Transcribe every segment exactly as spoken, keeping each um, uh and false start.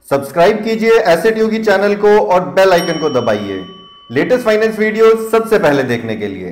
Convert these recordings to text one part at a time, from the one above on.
Subscribe कीजिए asset योगी channel को और बेल आइकन को दबाइए लेटेस्ट फाइनेंस वीडियो सबसे पहले देखने के लिए।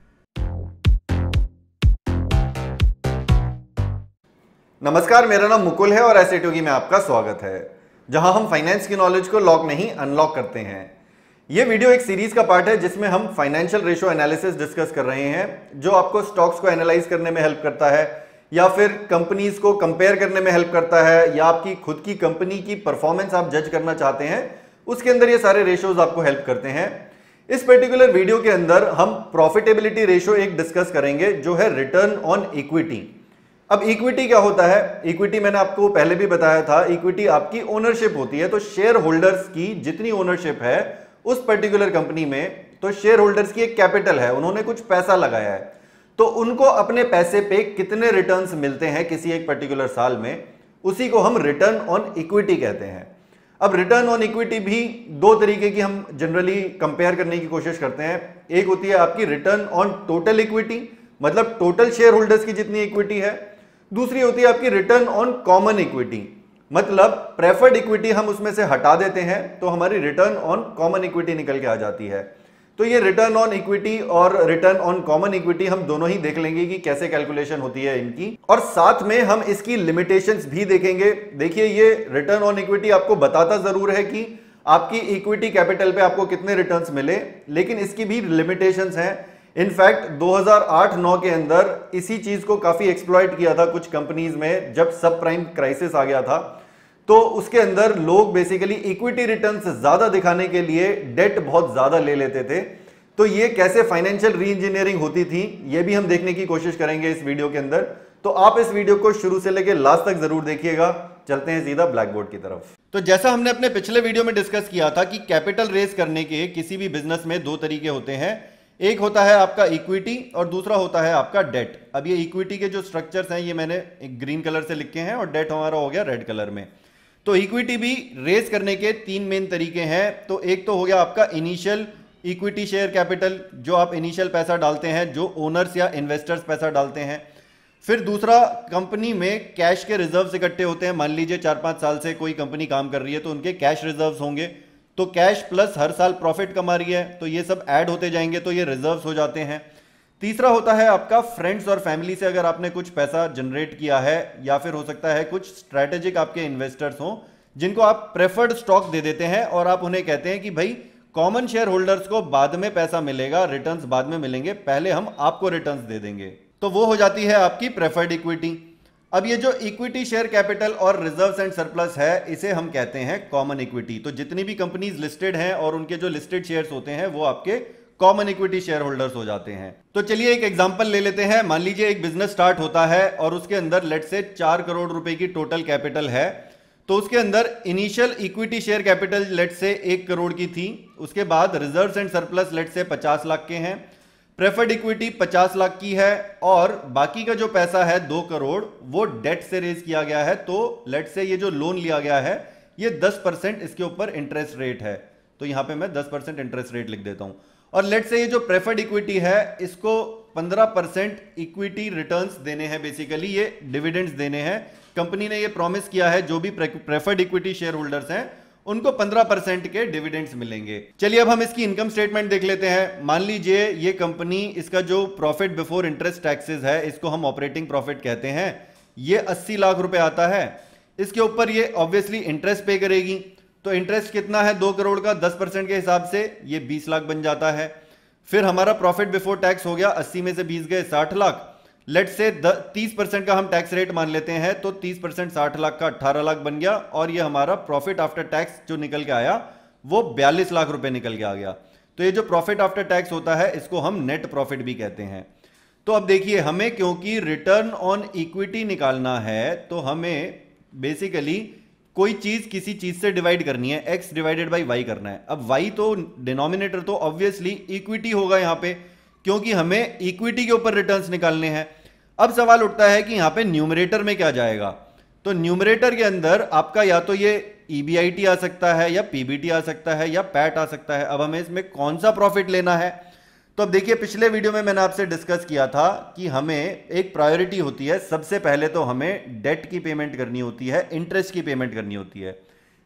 नमस्कार, मेरा नाम मुकुल है और एसेट योगी में आपका स्वागत है, जहां हम फाइनेंस की नॉलेज को लॉक नहीं अनलॉक करते हैं। यह वीडियो एक सीरीज का पार्ट है जिसमें हम फाइनेंशियल रेशियो एनालिसिस डिस्कस कर रहे हैं, जो आपको स्टॉक्स को एनालाइज करने में हेल्प करता है या फिर कंपनीज को कंपेयर करने में हेल्प करता है, या आपकी खुद की कंपनी की परफॉर्मेंस आप जज करना चाहते हैं, उसके अंदर ये सारे रेशियोज आपको हेल्प करते हैं। इस पर्टिकुलर वीडियो के अंदर हम प्रॉफिटेबिलिटी रेशियो एक डिस्कस करेंगे, जो है रिटर्न ऑन इक्विटी। अब इक्विटी क्या होता है? इक्विटी मैंने आपको पहले भी बताया था, इक्विटी आपकी ओनरशिप होती है। तो शेयर होल्डर्स की जितनी ओनरशिप है उस पर्टिकुलर कंपनी में, तो शेयर होल्डर्स की एक कैपिटल है, उन्होंने कुछ पैसा लगाया है, तो उनको अपने पैसे पे कितने रिटर्न्स मिलते हैं किसी एक पर्टिकुलर साल में, उसी को हम रिटर्न ऑन इक्विटी कहते हैं। अब रिटर्न ऑन इक्विटी भी दो तरीके की हम जनरली कंपेयर करने की कोशिश करते हैं। एक होती है आपकी रिटर्न ऑन टोटल इक्विटी, मतलब टोटल शेयर होल्डर्स की जितनी इक्विटी है। दूसरी होती है आपकी रिटर्न ऑन कॉमन इक्विटी, मतलब प्रेफर्ड इक्विटी हम उसमें से हटा देते हैं तो हमारी रिटर्न ऑन कॉमन इक्विटी निकल के आ जाती है। तो ये रिटर्न ऑन इक्विटी और रिटर्न ऑन कॉमन इक्विटी हम दोनों ही देख लेंगे कि कैसे कैलकुलेशन होती है इनकी, और साथ में हम इसकी लिमिटेशंस भी देखेंगे। देखिए, ये रिटर्न ऑन इक्विटी आपको बताता जरूर है कि आपकी इक्विटी कैपिटल पे आपको कितने रिटर्न्स मिले, लेकिन इसकी भी लिमिटेशंस हैं। इनफैक्ट दो हज़ार आठ नौ के अंदर इसी चीज को काफी एक्सप्लॉइट किया था कुछ कंपनीज में, जब सब प्राइम क्राइसिस आ गया था। तो उसके अंदर लोग बेसिकली इक्विटी रिटर्न्स ज्यादा दिखाने के लिए डेट बहुत ज्यादा ले लेते थे। तो ये कैसे फाइनेंशियल री इंजीनियरिंग होती थी, ये भी हम देखने की कोशिश करेंगे इस वीडियो के अंदर। तो आप इस वीडियो को शुरू से लेकर लास्ट तक जरूर देखिएगा। चलते हैं सीधा ब्लैक बोर्ड की तरफ। तो जैसा हमने अपने पिछले वीडियो में डिस्कस किया था कि कैपिटल रेज करने के किसी भी बिजनेस में दो तरीके होते हैं। एक होता है आपका इक्विटी और दूसरा होता है आपका डेट। अब ये इक्विटी के जो स्ट्रक्चर्स हैं ये मैंने एक ग्रीन कलर से लिखे हैं और डेट हमारा हो गया रेड कलर में। तो इक्विटी भी रेज करने के तीन मेन तरीके हैं। तो एक तो हो गया आपका इनिशियल इक्विटी शेयर कैपिटल, जो आप इनिशियल पैसा डालते हैं, जो ओनर्स या इन्वेस्टर्स पैसा डालते हैं। फिर दूसरा, कंपनी में कैश के रिजर्व्स इकट्ठे होते हैं। मान लीजिए चार पांच साल से कोई कंपनी काम कर रही है तो उनके कैश रिजर्व्स होंगे, तो कैश प्लस हर साल प्रॉफिट कमा रही है तो ये सब ऐड होते जाएंगे तो ये रिजर्व्स हो जाते हैं। तीसरा होता है आपका फ्रेंड्स और फैमिली से अगर आपने कुछ पैसा जनरेट किया है, या फिर हो सकता है कुछ स्ट्रैटेजिक आपके इन्वेस्टर्स हों जिनको आप प्रेफर्ड स्टॉक दे देते हैं और आप उन्हें कहते हैं कि भाई कॉमन शेयर होल्डर्स को बाद में पैसा मिलेगा, रिटर्न्स बाद में मिलेंगे, पहले हम आपको रिटर्न्स दे देंगे। तो वो हो जाती है आपकी प्रेफर्ड इक्विटी। अब ये जो इक्विटी शेयर कैपिटल और रिजर्व्स एंड सरप्लस है, इसे हम कहते हैं कॉमन इक्विटी। तो जितनी भी कंपनीज लिस्टेड हैं और उनके जो लिस्टेड शेयर्स होते हैं वो आपके कॉमन इक्विटी शेयर होल्डर्स हो जाते हैं। तो चलिए एक एग्जांपल ले लेते हैं। मान लीजिए एक बिजनेस स्टार्ट होता है और उसके अंदर लेट से चार करोड़ रुपए की टोटल कैपिटल है। तो उसके अंदर initial equity share capital let's say एक करोड़ की थी, उसके बाद रिजर्व्स एंड सरप्लस लेट से पचास लाख के हैं, प्रेफर्ड इक्विटी पचास लाख की है, और बाकी का जो पैसा है दो करोड़ वो डेट से रेज किया गया है। तो लेट से ये जो लोन लिया गया है ये दस परसेंट इसके ऊपर इंटरेस्ट रेट है, तो यहां पे मैं दस परसेंट इंटरेस्ट रेट लिख देता हूं। और लेट से ये जो प्रेफर्ड इक्विटी है इसको पंद्रह परसेंट इक्विटी रिटर्न्स देने हैं, बेसिकली ये डिविडेंड्स देने हैं। कंपनी ने ये प्रॉमिस किया है जो भी प्रेफर्ड इक्विटी शेयर होल्डर्स हैं उनको पंद्रह परसेंट के डिविडेंड्स मिलेंगे। चलिए अब हम इसकी इनकम स्टेटमेंट देख लेते हैं। मान लीजिए ये कंपनी, इसका जो प्रॉफिट बिफोर इंटरेस्ट टैक्सेस है, इसको हम ऑपरेटिंग प्रॉफिट कहते हैं, ये अस्सी लाख रुपए आता है। इसके ऊपर ये ऑब्वियसली इंटरेस्ट पे करेगी, तो इंटरेस्ट कितना है दो करोड़ का, दस परसेंट के हिसाब से ये बीस लाख बन जाता है। फिर हमारा प्रॉफिट बिफोर टैक्स हो गया, अस्सी में से बीस गए साठ लाख। लेट से तीस परसेंट का हम टैक्स रेट मान लेते हैं, तो तीस परसेंट साठ लाख का अठारह लाख बन गया, और ये हमारा प्रॉफिट आफ्टर टैक्स जो निकल के आया वो बयालीस लाख रुपए निकल के आ गया। तो ये जो प्रॉफिट आफ्टर टैक्स होता है इसको हम नेट प्रॉफिट भी कहते हैं। तो अब देखिए, हमें क्योंकि रिटर्न ऑन इक्विटी निकालना है तो हमें बेसिकली कोई चीज किसी चीज से डिवाइड करनी है, x डिवाइडेड बाई y करना है। अब y तो डिनोमिनेटर तो ऑब्वियसली इक्विटी होगा यहां पे, क्योंकि हमें इक्विटी के ऊपर रिटर्न्स निकालने हैं। अब सवाल उठता है कि यहां पे न्यूमरेटर में क्या जाएगा। तो न्यूमरेटर के अंदर आपका या तो ये ईबीआईटी आ सकता है, या पीबीटी आ सकता है, या पैट आ सकता है। अब हमें इसमें कौन सा प्रॉफिट लेना है? तो अब देखिए, पिछले वीडियो में मैंने आपसे डिस्कस किया था कि हमें एक प्रायोरिटी होती है। सबसे पहले तो हमें डेट की पेमेंट करनी होती है, इंटरेस्ट की पेमेंट करनी होती है।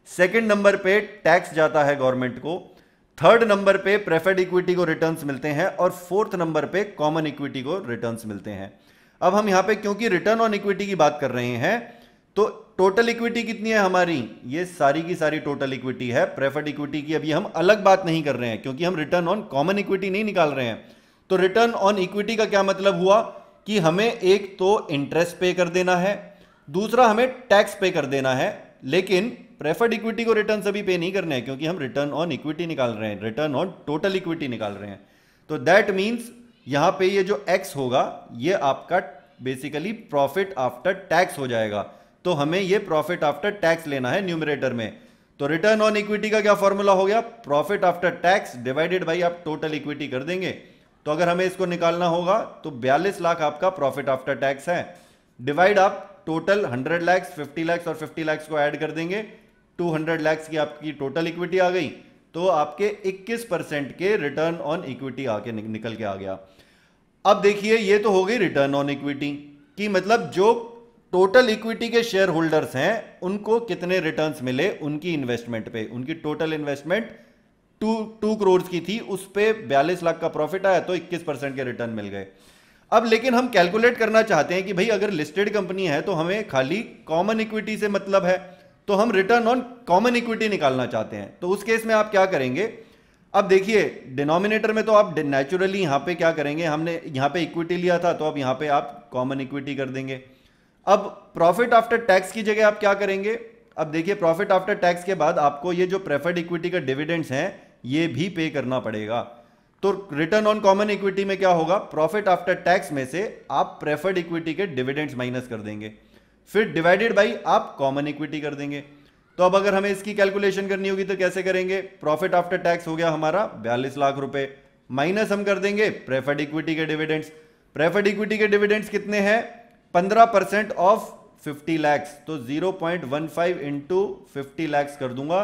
सेकंड नंबर पे टैक्स जाता है गवर्नमेंट को, थर्ड नंबर पे प्रेफर्ड इक्विटी को रिटर्न्स मिलते हैं और फोर्थ नंबर पे कॉमन इक्विटी को रिटर्न्स मिलते हैं। अब हम यहां पे क्योंकि रिटर्न ऑन इक्विटी की बात कर रहे हैं तो टोटल इक्विटी कितनी है हमारी, ये सारी की सारी टोटल इक्विटी है। प्रेफर्ड इक्विटी की अभी हम अलग बात नहीं कर रहे हैं क्योंकि हम रिटर्न ऑन कॉमन इक्विटी नहीं निकाल रहे हैं। तो रिटर्न ऑन इक्विटी का क्या मतलब हुआ कि हमें एक तो इंटरेस्ट पे कर देना है, दूसरा हमें टैक्स पे कर देना है, लेकिन प्रेफर्ड इक्विटी को रिटर्न अभी पे नहीं करने हैं क्योंकि हम रिटर्न ऑन इक्विटी निकाल रहे हैं, रिटर्न ऑन टोटल इक्विटी निकाल रहे हैं। तो दैट मींस यहां पे ये जो एक्स होगा ये आपका बेसिकली प्रॉफिट आफ्टर टैक्स हो जाएगा। तो हमें ये प्रॉफिट आफ्टर टैक्स लेना है न्यूमरेटर में। तो रिटर्न ऑन इक्विटी का क्या फॉर्मूला हो गया, profit after tax divided by आप टोटल इक्विटी कर देंगे। तो अगर हमें इसको निकालना होगा तो बयालीस लाख आपका प्रॉफिट आफ्टर टैक्स है, डिवाइड आप total hundred lakhs, fifty lakhs और फिफ्टी लैक्स को ऐड कर देंगे, टू हंड्रेड लैक्स की आपकी टोटल इक्विटी आ गई। तो आपके इक्कीस परसेंट के रिटर्न ऑन इक्विटी आके निकल के आ गया। अब देखिए ये तो हो गई रिटर्न ऑन इक्विटी की, मतलब जो टोटल इक्विटी के शेयर होल्डर्स हैं उनको कितने रिटर्न्स मिले उनकी इन्वेस्टमेंट पे। उनकी total investment two two crore की थी, उस पे बयालीस लाख का प्रॉफिट आया तो इक्कीस परसेंट के रिटर्न मिल गए। अब लेकिन हम कैलकुलेट करना चाहते हैं कि भाई अगर लिस्टेड कंपनी है तो हमें खाली कॉमन इक्विटी से मतलब है, तो हम रिटर्न ऑन कॉमन इक्विटी निकालना चाहते हैं। तो उस केस में आप क्या करेंगे, अब देखिए डिनोमिनेटर में तो आप नेचुरली यहां पे क्या करेंगे, हमने यहां पे इक्विटी लिया था तो अब यहां पे आप कॉमन इक्विटी कर देंगे। अब प्रॉफिट आफ्टर टैक्स की जगह आप क्या करेंगे, अब देखिए प्रॉफिट आफ्टर टैक्स के बाद आपको ये जो प्रेफर्ड इक्विटी का डिविडेंड्स हैं ये भी पे करना पड़ेगा। तो रिटर्न ऑन कॉमन इक्विटी में क्या होगा, प्रॉफिट आफ्टर टैक्स में से आप प्रेफर्ड इक्विटी के डिविडेंड्स माइनस कर देंगे, फिर डिवाइडेड बाई आप कॉमन इक्विटी कर देंगे। तो अब अगर हमें इसकी कैलकुलेशन करनी होगी तो कैसे करेंगे, प्रॉफिट आफ्टर टैक्स हो गया हमारा बयालीस लाख रुपए, माइनस हम कर देंगे प्रेफर्ड इक्विटी के डिविडेंड्स। प्रेफर्ड इक्विटी के डिविडेंड्स कितने हैं, पंद्रह परसेंट ऑफ फिफ्टी लैक्स, तो zero point one five into fifty lakhs कर दूंगा।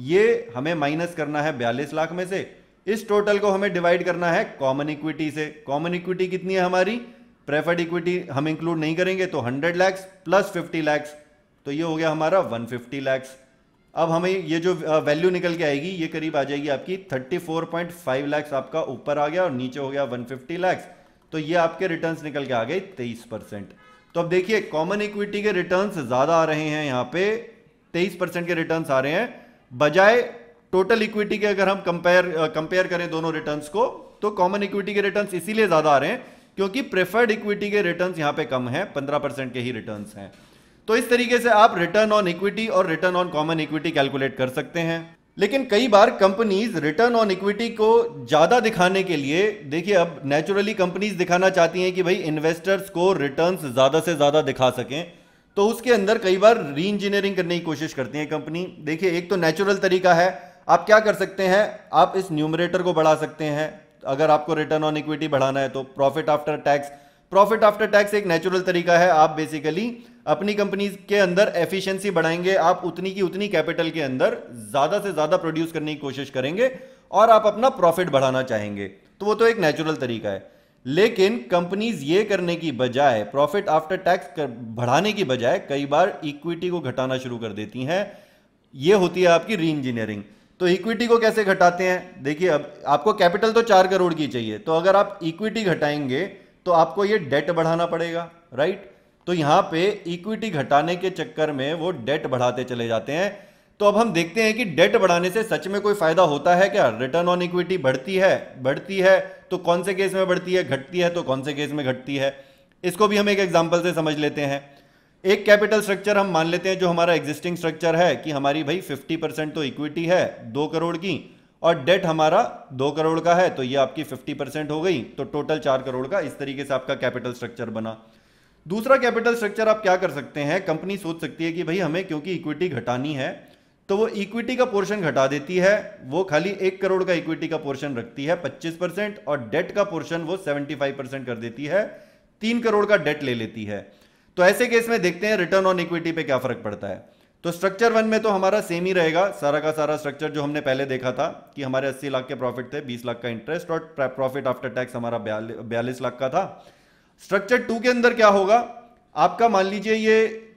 ये हमें माइनस करना है बयालीस लाख में से, इस टोटल को हमें डिवाइड करना है कॉमन इक्विटी से। कॉमन इक्विटी कितनी है हमारी, प्रेफर्ड इक्विटी हम इंक्लूड नहीं करेंगे तो hundred lakhs plus fifty lakhs, तो ये हो गया हमारा वन फिफ्टी लैक्स। अब हमें ये जो वैल्यू निकल के आएगी ये करीब आ जाएगी आपकी thirty four point five lakhs, आपका ऊपर आ गया और नीचे हो गया वन फिफ्टी लैक्स। तो ये आपके रिटर्न्स निकल के आ गए तेईस परसेंट। तो अब देखिए कॉमन इक्विटी के रिटर्न्स ज्यादा आ रहे हैं, यहाँ पे तेईस परसेंट के रिटर्न्स आ रहे हैं बजाय टोटल इक्विटी के। अगर हम कंपेयर कंपेयर करें दोनों रिटर्न्स को तो कॉमन इक्विटी के रिटर्न्स इसीलिए ज्यादा आ रहे हैं क्योंकि प्रेफर्ड इक्विटी के रिटर्न्स यहां पे कम हैं, पंद्रह परसेंट के ही रिटर्न्स हैं। तो इस तरीके से आप रिटर्न ऑन इक्विटी और return on common equity calculate कर सकते हैं। लेकिन कई बार कंपनीज रिटर्न ऑन इक्विटी को ज्यादा दिखाने के लिए, देखिए अब नेचुरली कंपनीज दिखाना चाहती हैं कि भाई इन्वेस्टर्स को रिटर्न्स ज्यादा से ज्यादा दिखा सकें, तो उसके अंदर कई बार री इंजीनियरिंग करने की कोशिश करती है कंपनी। देखिए एक तो नेचुरल तरीका है, आप क्या कर सकते हैं, आप इस न्यूमरेटर को बढ़ा सकते हैं। अगर आपको रिटर्न ऑन इक्विटी बढ़ाना है तो profit after tax, profit after tax एक नेचुरल तरीका है। आप बेसिकली अपनी कंपनी के अंदर एफिशिएंसी बढ़ाएंगे, आप उतनी की उतनी कैपिटल के अंदर ज्यादा से ज्यादा प्रोड्यूस करने की कोशिश करेंगे और आप अपना प्रॉफिट बढ़ाना चाहेंगे, तो वो तो एक नेचुरल तरीका है। लेकिन कंपनीज ये करने की बजाय, प्रॉफिट आफ्टर टैक्स बढ़ाने की बजाय कई बार इक्विटी को घटाना शुरू कर देती हैं। ये होती है आपकी री इंजीनियरिंग। तो इक्विटी को कैसे घटाते हैं, देखिए अब आपको कैपिटल तो चार करोड़ की चाहिए, तो अगर आप इक्विटी घटाएंगे तो आपको ये डेट बढ़ाना पड़ेगा, राइट। तो यहां पे इक्विटी घटाने के चक्कर में वो डेट बढ़ाते चले जाते हैं। तो अब हम देखते हैं कि डेट बढ़ाने से सच में कोई फायदा होता है क्या, रिटर्न ऑन इक्विटी बढ़ती है बढ़ती है तो कौन से केस में बढ़ती है, घटती है तो कौन से केस में घटती है। इसको भी हम एक एग्जांपल से समझ लेते हैं। एक कैपिटल स्ट्रक्चर हम मान लेते हैं जो हमारा एग्जिस्टिंग स्ट्रक्चर है कि हमारी भाई फिफ्टी परसेंट तो इक्विटी है दो करोड़ की और डेट हमारा दो करोड़ का है, तो ये आपकी फिफ्टी परसेंट हो गई, तो टोटल चार करोड़ का। इस तरीके से आपका कैपिटल स्ट्रक्चर बना। दूसरा कैपिटल स्ट्रक्चर आप क्या कर सकते हैं, कंपनी सोच सकती है कि भाई हमें क्योंकि इक्विटी घटानी है तो वो इक्विटी का पोर्शन घटा देती है, वो खाली एक करोड़ का इक्विटी का पोर्शन रखती है पच्चीस परसेंट और डेट का पोर्शन वो पचहत्तर परसेंट कर देती है, तीन करोड़ का डेट ले लेती है। तो ऐसे केस में देखते हैं रिटर्न ऑन इक्विटी पे क्या फर्क पड़ता है। तो स्ट्रक्चर वन में तो हमारा सेम ही रहेगा, सारा का सारा स्ट्रक्चर जो हमने पहले देखा था कि हमारे अस्सी लाख के प्रॉफिट थे, बीस लाख का इंटरेस्ट और प्रॉफिट आफ्टर टैक्स हमारा बयालीस लाख का था। स्ट्रक्चर टू के अंदर क्या होगा, आपका मान लीजिए ये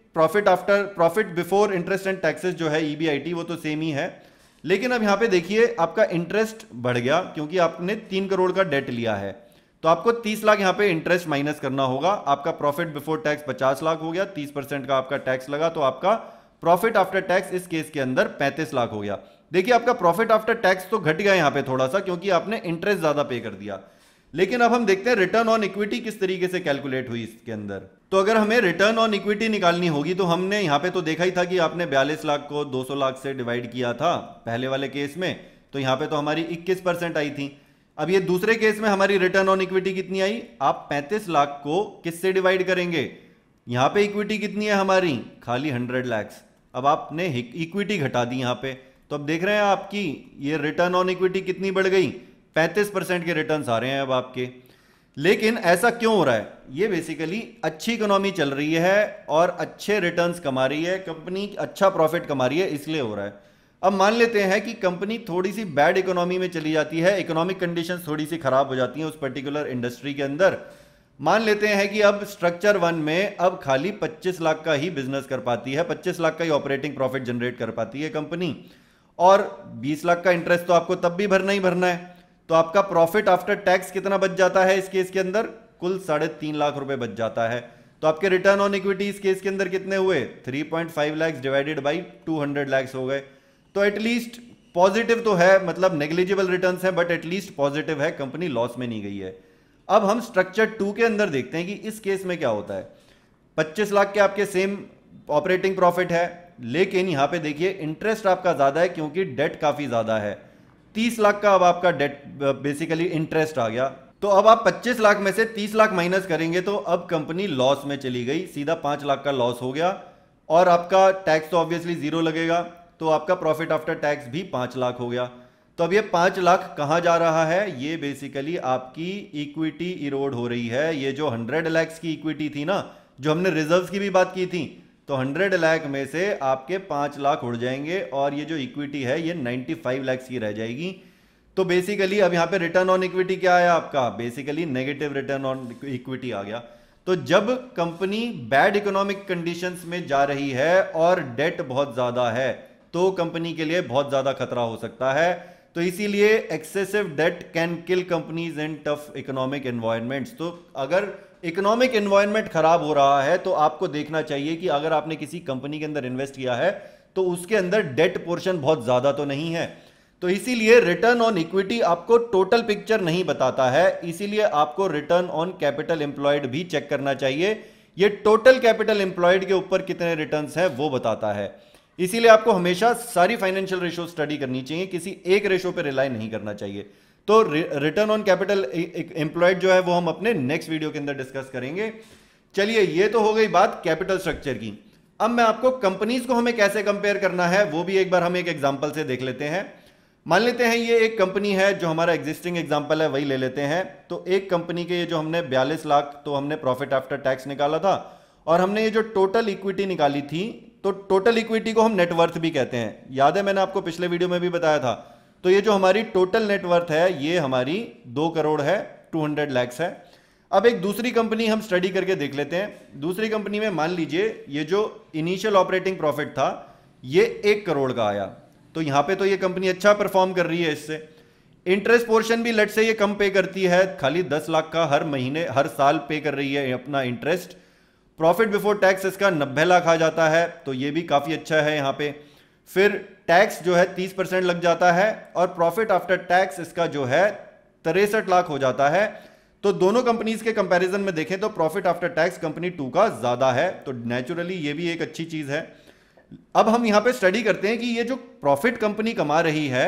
profit after profit before interest and taxes जो है ईबीआईटी वो तो सेम ही है, लेकिन अब यहां पे देखिए आपका इंटरेस्ट बढ़ गया क्योंकि आपने तीन करोड़ का डेट लिया है, तो आपको तीस लाख यहां पे इंटरेस्ट माइनस करना होगा। आपका प्रॉफिट बिफोर टैक्स पचास लाख हो गया, तीस परसेंट का आपका टैक्स लगा, तो आपका प्रॉफिट आफ्टर टैक्स इस केस के अंदर पैंतीस लाख हो गया। देखिए आपका प्रॉफिट आफ्टर टैक्स तो घट गया यहां पे थोड़ा सा क्योंकि आपने इंटरेस्ट ज्यादा पे कर दिया, लेकिन अब हम देखते हैं रिटर्न ऑन इक्विटी किस तरीके से कैलकुलेट हुई इसके अंदर। तो अगर हमें रिटर्न ऑन इक्विटी निकालनी होगी तो हमने यहां पे तो देखा ही था कि आपने बयालीस लाख को दो सौ लाख से डिवाइड किया था पहले वाले केस में, तो यहां पे तो हमारी इक्कीस परसेंट आई थी। अब ये दूसरे केस में हमारी रिटर्न ऑन इक्विटी कितनी आई, आप पैंतीस लाख को किससे डिवाइड करेंगे, यहां पे इक्विटी कितनी है हमारी, खाली हंड्रेड लैक्स। अब आपने इक्विटी घटा दी यहां पे, तो अब देख रहे हैं आपकी ये रिटर्न ऑन इक्विटी कितनी बढ़ गई, पैंतीस परसेंट के रिटर्न्स आ रहे हैं अब आपके। लेकिन ऐसा क्यों हो रहा है, ये बेसिकली अच्छी इकोनॉमी चल रही है और अच्छे रिटर्न्स कमा रही है कंपनी, अच्छा प्रॉफिट कमा रही है, इसलिए हो रहा है। अब मान लेते हैं कि कंपनी थोड़ी सी बैड इकोनॉमी में चली जाती है, इकोनॉमिक कंडीशंस थोड़ी सी खराब हो जाती हैं उस पर्टिकुलर इंडस्ट्री के अंदर। मान लेते हैं कि अब स्ट्रक्चर वन में अब खाली पच्चीस लाख का ही बिजनेस कर पाती है, पच्चीस लाख का ही ऑपरेटिंग प्रॉफिट जनरेट कर पाती है कंपनी, और बीस लाख का इंटरेस्ट तो आपको तब भी भरना ही भरना है। तो आपका प्रॉफिट आफ्टर टैक्स कितना बच जाता है इस केस के अंदर, कुल साढ़े तीन लाख रुपए बच जाता है। तो आपके रिटर्न ऑन इक्विटी इस केस के अंदर कितने हुए, three point five lakh divided by two hundred lakh हो गए। तो एटलीस्ट पॉजिटिव तो है, मतलब नेग्लिजिबल रिटर्न्स है बट एटलीस्ट पॉजिटिव है, कंपनी लॉस में नहीं गई है। अब हम स्ट्रक्चर टू के अंदर देखते हैं कि इस केस में क्या होता है। पच्चीस लाख के आपके सेम ऑपरेटिंग प्रॉफिट है, लेकिन यहां पे देखिए इंटरेस्ट आपका ज्यादा है क्योंकि डेट काफी ज्यादा है, तीस लाख का अब आपका डेट बेसिकली इंटरेस्ट आ गया। तो अब आप पच्चीस लाख में से तीस लाख माइनस करेंगे तो अब कंपनी लॉस में चली गई, सीधा पांच लाख का लॉस हो गया, और आपका टैक्स तो ऑब्वियसली जीरो लगेगा, तो आपका प्रॉफिट आफ्टर टैक्स भी पांच लाख हो गया। तो अब ये पांच लाख कहां जा रहा है, ये बेसिकली आपकी इक्विटी इरोड हो रही है। ये जो हंड्रेड लैक्स की इक्विटी थी ना, जो हमने रिजर्व्स की भी बात की थी, तो हंड्रेड लाख में से आपके पांच लाख उड़ जाएंगे और ये जो इक्विटी है ये नाइन्टी फाइव लाख की रह जाएगी। तो बेसिकली अब यहां पे रिटर्न ऑन इक्विटी क्या आया आपका, basically negative return on equity आ गया। तो जब कंपनी बैड इकोनॉमिक कंडीशंस में जा रही है और डेट बहुत ज्यादा है तो कंपनी के लिए बहुत ज्यादा खतरा हो सकता है। तो इसीलिए excessive debt can kill companies in tough economic environments. तो अगर इकोनॉमिक एनवायरनमेंट खराब हो रहा है तो आपको देखना चाहिए कि अगर आपने किसी कंपनी के अंदर इन्वेस्ट किया है तो उसके अंदर डेट पोर्शन बहुत ज्यादा तो नहीं है। तो इसीलिए रिटर्न ऑन इक्विटी आपको टोटल पिक्चर नहीं बताता है, इसीलिए आपको रिटर्न ऑन कैपिटल एम्प्लॉयड भी चेक करना चाहिए। ये टोटल कैपिटल एम्प्लॉयड के ऊपर कितने रिटर्न्स हैं वो बताता है। इसीलिए आपको हमेशा सारी फाइनेंशियल रेशो स्टडी करनी चाहिए, किसी एक रेशो पे रिलाई नहीं करना चाहिए। तो रिटर्न ऑन कैपिटल एम्प्लॉयड जो है वो हम अपने नेक्स्ट वीडियो के अंदर डिस्कस करेंगे। चलिए, ये तो हो गई बात कैपिटल स्ट्रक्चर की। अब मैं आपको कंपनीज को हमें कैसे कंपेयर करना है वो भी एक बार हम एक एग्जांपल से देख लेते हैं। मान लेते हैं ये एक कंपनी है, जो हमारा एग्जिस्टिंग एग्जांपल है वही ले लेते हैं। तो एक कंपनी के ये जो हमने बयालीस लाख तो हमने प्रॉफिट आफ्टर टैक्स निकाला था, और हमने ये जो टोटल इक्विटी निकाली थी, तो टोटल इक्विटी को हम नेटवर्थ भी कहते हैं। याद है, मैंने आपको पिछले वीडियो में भी बताया था। तो ये जो हमारी टोटल नेटवर्थ है ये हमारी दो करोड़ है, टू हंड्रेड लैक्स है। अब एक दूसरी कंपनी हम स्टडी करके देख लेते हैं। दूसरी कंपनी में मान लीजिए ये जो इनिशियल ऑपरेटिंग प्रॉफिट था ये एक करोड़ का आया, तो यहां पे तो ये कंपनी अच्छा परफॉर्म कर रही है। इससे इंटरेस्ट पोर्शन भी लेट से ये कम पे करती है, खाली दस लाख का हर महीने हर साल पे कर रही है अपना इंटरेस्ट। प्रॉफिट बिफोर टैक्स इसका नब्बे लाख आ जाता है, तो ये भी काफी अच्छा है यहाँ पे। फिर टैक्स जो है तीस परसेंट लग जाता है, और प्रॉफिट आफ्टर टैक्स इसका जो है तिरसठ लाख हो जाता है। तो दोनों कंपनीज के कंपैरिजन में देखें तो profit after tax company two का ज्यादा है, तो नेचुरली ये भी एक अच्छी चीज है। अब हम यहां पे स्टडी करते हैं कि ये जो प्रॉफिट कंपनी कमा रही है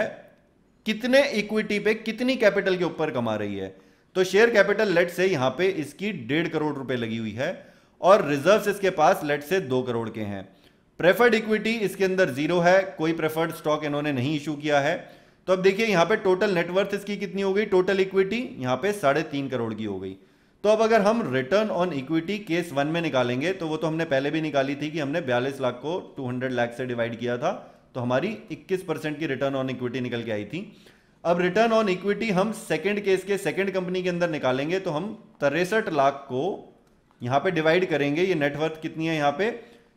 कितने इक्विटी पे, कितनी कैपिटल के ऊपर कमा रही है। तो शेयर कैपिटल लेट से यहां पे इसकी डेढ़ करोड़ रुपए लगी हुई है, और रिजर्व्स इसके पास लेट से दो करोड़ के हैं। प्रेफर्ड इक्विटी इसके अंदर जीरो है, कोई प्रेफर्ड स्टॉक इन्होंने नहीं इशू किया है। तो अब देखिए यहां पे टोटल नेटवर्थ इसकी कितनी हो गई, टोटल इक्विटी यहां पे साढ़े तीन करोड़ की हो गई। तो अब अगर हम return on equity case one में निकालेंगे, तो वो तो हमने पहले भी निकाली थी कि हमने बयालीस लाख को टू हंड्रेड लाख से डिवाइड किया था, तो हमारी इक्कीस परसेंट की रिटर्न ऑन इक्विटी निकल के आई थी। अब रिटर्न ऑन इक्विटी हम सेकंड केस के सेकंड कंपनी के अंदर निकालेंगे, तो हम तिरसठ लाख को यहां पे डिवाइड करेंगे। ये नेटवर्थ कितनी है यहाँ पे,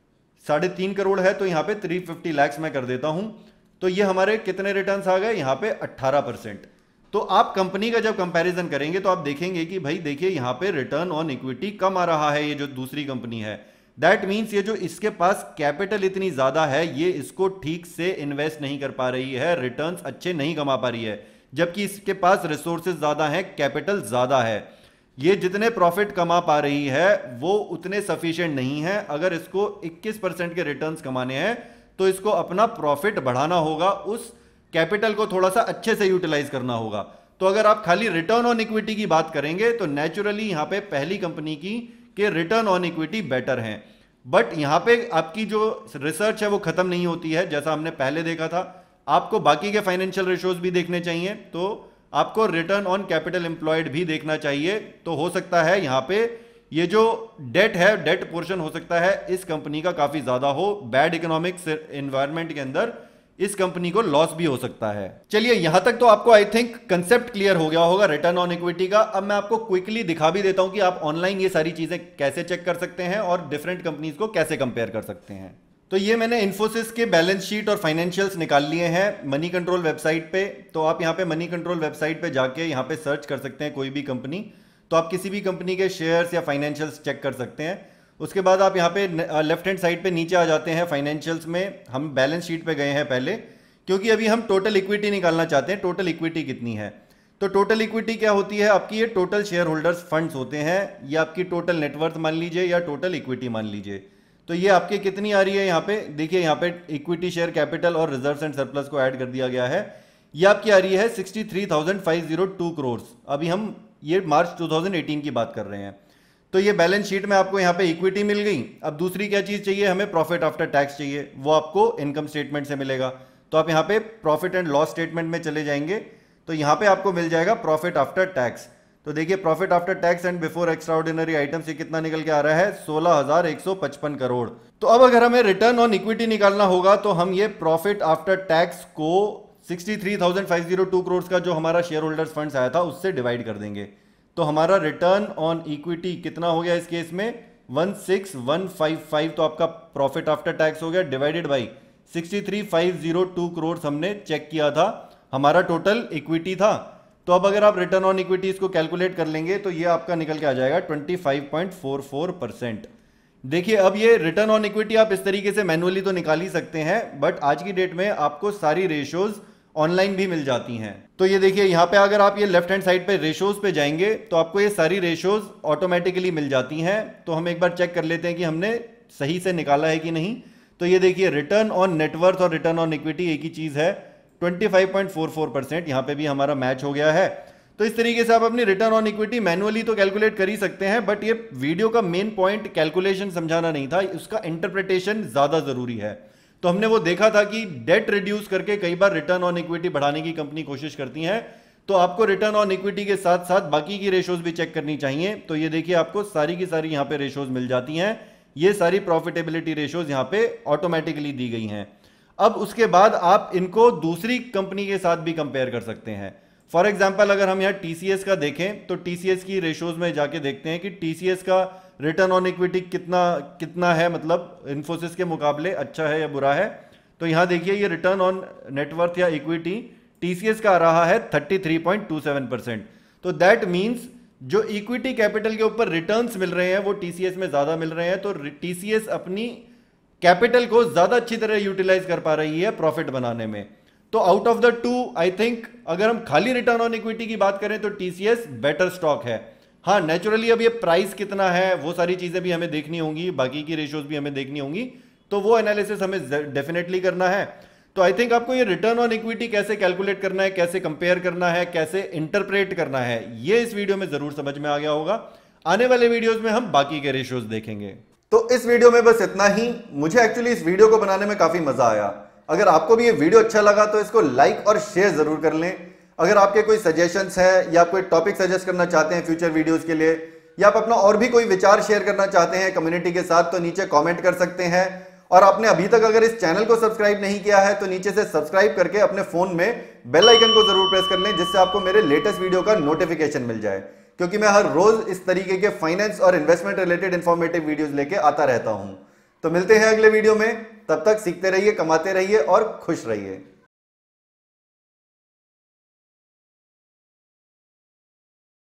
साढ़े तीन करोड़ है तो यहाँ पे थ्री फिफ्टी लैक्स मैं कर देता हूं, तो ये हमारे कितने रिटर्न्स आ गए यहाँ पे अट्ठारह परसेंट। तो आप कंपनी का जब कंपैरिजन करेंगे तो आप देखेंगे कि भाई देखिए यहाँ पे रिटर्न ऑन इक्विटी कम आ रहा है, ये जो दूसरी कंपनी है। दैट मीन्स ये जो इसके पास कैपिटल इतनी ज्यादा है, ये इसको ठीक से इन्वेस्ट नहीं कर पा रही है, रिटर्न्स अच्छे नहीं कमा पा रही है, जबकि इसके पास रिसोर्सेज ज्यादा है, कैपिटल ज्यादा है। ये जितने प्रॉफिट कमा पा रही है वो उतने सफिशिएंट नहीं है। अगर इसको इक्कीस परसेंट के रिटर्न्स कमाने हैं तो इसको अपना प्रॉफिट बढ़ाना होगा, उस कैपिटल को थोड़ा सा अच्छे से यूटिलाइज करना होगा। तो अगर आप खाली रिटर्न ऑन इक्विटी की बात करेंगे तो नेचुरली यहां पे पहली कंपनी की के रिटर्न ऑन इक्विटी बेटर हैं, बट यहां पे आपकी जो रिसर्च है वो खत्म नहीं होती है। जैसा हमने पहले देखा था, आपको बाकी के फाइनेंशियल रेशियोज भी देखने चाहिए, तो आपको रिटर्न ऑन कैपिटल एम्प्लॉयड भी देखना चाहिए। तो हो सकता है यहां पे ये जो डेट है, डेट पोर्शन हो सकता है इस कंपनी का काफी ज्यादा हो। बैड इकोनॉमिक एनवायरनमेंट के अंदर इस कंपनी को लॉस भी हो सकता है। चलिए यहां तक तो आपको आई थिंक कंसेप्ट क्लियर हो गया होगा रिटर्न ऑन इक्विटी का। अब मैं आपको क्विकली दिखा भी देता हूं कि आप ऑनलाइन ये सारी चीजें कैसे चेक कर सकते हैं और डिफरेंट कंपनीज को कैसे कंपेयर कर सकते हैं। तो ये मैंने इन्फोसिस के बैलेंस शीट और फाइनेंशियल्स निकाल लिए हैं मनी कंट्रोल वेबसाइट पे। तो आप यहाँ पे मनी कंट्रोल वेबसाइट पे जाके यहाँ पे सर्च कर सकते हैं कोई भी कंपनी, तो आप किसी भी कंपनी के शेयर्स या फाइनेंशियल्स चेक कर सकते हैं। उसके बाद आप यहाँ पे लेफ्ट हैंड साइड पे नीचे आ जाते हैं फाइनेंशियल्स में। हम बैलेंस शीट पे गए हैं पहले, क्योंकि अभी हम टोटल इक्विटी निकालना चाहते हैं। टोटल इक्विटी कितनी है, तो टोटल इक्विटी क्या होती है आपकी, ये टोटल शेयर होल्डर्स फंड्स होते हैं, ये आपकी टोटल नेटवर्थ मान लीजिए या टोटल इक्विटी मान लीजिए। तो ये आपके कितनी आ रही है, यहाँ पे देखिए, यहाँ पे इक्विटी शेयर कैपिटल और रिजर्व्स एंड सरप्लस को ऐड कर दिया गया है। ये आपकी आ रही है sixty three thousand five zero two crore. अभी हम ये मार्च टू थाउजेंड एटीन की बात कर रहे हैं। तो ये बैलेंस शीट में आपको यहाँ पे इक्विटी मिल गई। अब दूसरी क्या चीज चाहिए हमें, प्रॉफिट आफ्टर टैक्स चाहिए, वो आपको इनकम स्टेटमेंट से मिलेगा। तो आप यहाँ पे प्रॉफिट एंड लॉस स्टेटमेंट में चले जाएंगे, तो यहाँ पे आपको मिल जाएगा प्रॉफिट आफ्टर टैक्स। तो देखिए profit after tax and before extraordinary items, ये कितना निकल के आ रहा है, सोलह हजार एक सौ पचपन करोड़। तो अब अगर हमें रिटर्न ऑन इक्विटी निकालना होगा तो हम ये प्रॉफिट आफ्टर टैक्स को sixty three thousand five zero two crore का जो हमारा शेयर होल्डर्स फंड्स आया था उससे डिवाइड कर देंगे। तो हमारा रिटर्न ऑन इक्विटी कितना हो गया इस केस में, one six one five five. तो आपका प्रॉफिट आफ्टर टैक्स हो गया divided by sixty three five zero two crore हमने चेक किया था, हमारा टोटल इक्विटी था। तो अब अगर आप रिटर्न ऑन इक्विटी इसको कैलकुलेट कर लेंगे तो ये आपका निकल के आ जाएगा twenty five point four four percent. देखिए अब ये रिटर्न ऑन इक्विटी आप इस तरीके से मैनुअली तो निकाल ही सकते हैं, बट आज की डेट में आपको सारी रेशियोज ऑनलाइन भी मिल जाती हैं। तो ये देखिए यहाँ पे अगर आप ये लेफ्ट हैंड साइड पे रेशियोज पे जाएंगे तो आपको ये सारी रेशियोज ऑटोमेटिकली मिल जाती हैं। तो हम एक बार चेक कर लेते हैं कि हमने सही से निकाला है कि नहीं। तो ये देखिए रिटर्न ऑन नेटवर्थ और रिटर्न ऑन इक्विटी एक ही चीज है, twenty five point four four percent. यहाँ पे भी हमारा मैच हो गया है। तो इस तरीके से आप अपनी रिटर्न ऑन इक्विटी मैनुअली तो कैलकुलेट कर ही सकते हैं, बट ये वीडियो का मेन पॉइंट कैलकुलेशन समझाना नहीं था, उसका इंटरप्रिटेशन ज्यादा जरूरी है। तो हमने वो देखा था कि डेट रिड्यूस करके कई बार रिटर्न ऑन इक्विटी बढ़ाने की कंपनी कोशिश करती है। तो आपको रिटर्न ऑन इक्विटी के साथ साथ बाकी की रेशियोज भी चेक करनी चाहिए। तो ये देखिए आपको सारी की सारी यहाँ पे रेशियोज मिल जाती हैं, ये सारी प्रॉफिटेबिलिटी रेशियोज यहाँ पे ऑटोमेटिकली दी गई हैं। अब उसके बाद आप इनको दूसरी कंपनी के साथ भी कंपेयर कर सकते हैं। फॉर एग्जाम्पल अगर हम यहाँ टीसीएस का देखें तो टीसीएस की रेशियोज में जाके देखते हैं कि टीसीएस का रिटर्न ऑन इक्विटी कितना कितना है, मतलब इन्फोसिस के मुकाबले अच्छा है या बुरा है। तो यहाँ देखिए ये रिटर्न ऑन नेटवर्थ या इक्विटी टीसीएस का आ रहा है thirty three point two seven percent. तो दैट मीन्स जो इक्विटी कैपिटल के ऊपर रिटर्न्स मिल रहे हैं वो टीसीएस में ज्यादा मिल रहे हैं। तो टीसीएस अपनी कैपिटल को ज्यादा अच्छी तरह यूटिलाइज कर पा रही है प्रॉफिट बनाने में। तो out of the two I think अगर हम खाली रिटर्न ऑन इक्विटी की बात करें तो टीसीएस बेटर स्टॉक है। हाँ नेचुरली अब ये प्राइस कितना है वो सारी चीजें भी हमें देखनी होंगी, बाकी की रेशियोज भी हमें देखनी होंगी, तो वो एनालिसिस हमें डेफिनेटली करना है। तो आई थिंक आपको ये रिटर्न ऑन इक्विटी कैसे कैलकुलेट करना है, कैसे कंपेयर करना है, कैसे इंटरप्रेट करना है, ये इस वीडियो में जरूर समझ में आ गया होगा। आने वाले वीडियोस में हम बाकी के रेशियोज देखेंगे। तो इस वीडियो में बस इतना ही। मुझे एक्चुअली इस वीडियो को बनाने में काफी मजा आया। अगर आपको भी ये वीडियो अच्छा लगा तो इसको लाइक और शेयर जरूर कर लें। अगर आपके कोई सजेशंस है या कोई टॉपिक सजेस्ट करना चाहते हैं फ्यूचर वीडियोस के लिए, या आप अपना और भी कोई विचार शेयर करना चाहते हैं कम्युनिटी के साथ, तो नीचे कमेंट कर सकते हैं। और आपने अभी तक अगर इस चैनल को सब्सक्राइब नहीं किया है तो नीचे से सब्सक्राइब करके अपने फोन में बेल आइकन को जरूर प्रेस कर लें, जिससे आपको मेरे लेटेस्ट वीडियो का नोटिफिकेशन मिल जाए, क्योंकि मैं हर रोज इस तरीके के फाइनेंस और इन्वेस्टमेंट रिलेटेड इंफॉर्मेटिव वीडियोस लेके आता रहता हूं। तो मिलते हैं अगले वीडियो में, तब तक सीखते रहिए, कमाते रहिए और खुश रहिए।